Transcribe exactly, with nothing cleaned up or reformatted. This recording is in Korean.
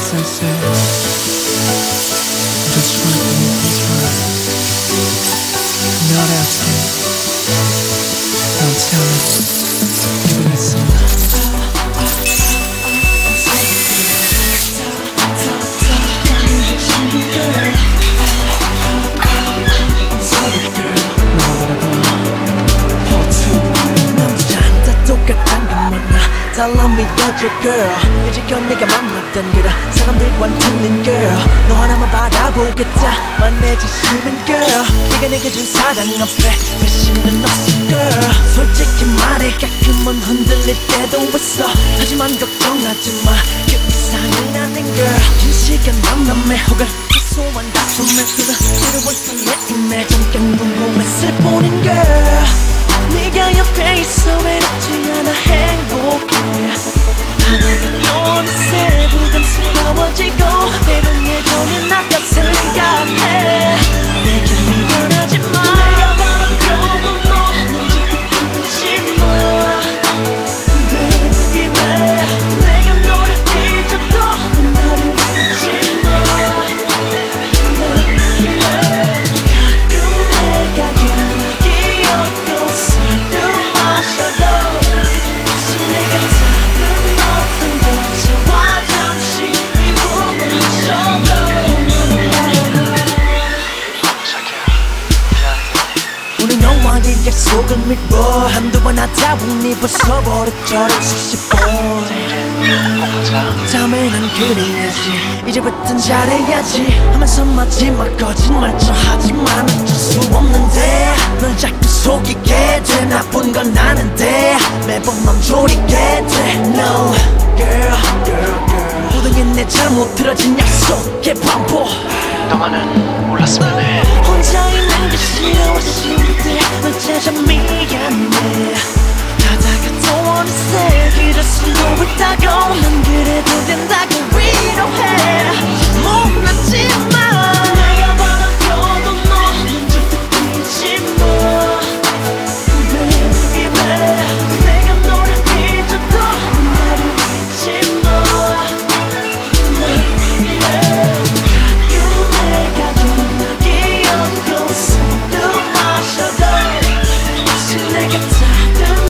sensei. I'm just trying to make things right. I'm not asking. Don't tell me. Maybe listen. 달라 믿어줘 girl 이제껏 내가 만났던 그런 사람들과는 틀린 girl 너 하나만 바라보겠다만 내 진심은 girl 네가 내게 준 사랑 앞에 배신은 없어 girl 솔직히 말해 가끔은 흔들릴 때도 있어 하지만 걱정하지 마 그 이상은 아닌 girl 긴 시간 만남에 혹은 소소한 다툼에 그런 새로운 설레임에 잠깐 궁금했을 뿐인 girl 네가 옆에 있어 외롭지 않아 행복해 하다가 어느새 부담스러워지고 때론 예전의 나 같은 생각해 내게 미련하지 마 내가 바라보고 너는 지금 끊지 마 baby 내가 너를 잊어도 나를 잊지 마 가끔 내가 그런 기억도 우리 너와의 약속은 믿고 한두 번 하다 보니 벌써 버릇처럼 수십 번 다음에는 그래야지 이제부턴 잘해야지 하면서 마지막 거짓말 좀 하지만 어쩔 수 없는데 널 자꾸 속이게 돼 나쁜 건 아는데 매번 맘 졸이게 돼 No girl girl girl 모든 게 내 잘못 틀어진 약속의 반복 너만은 몰랐으면 해. 혼자 있는 게 싫어 쉬울 때널 찾아 미안해 하다가 또 어느새 길을 쓰고 있다고 난 그래도 된다고 위로해 못났지만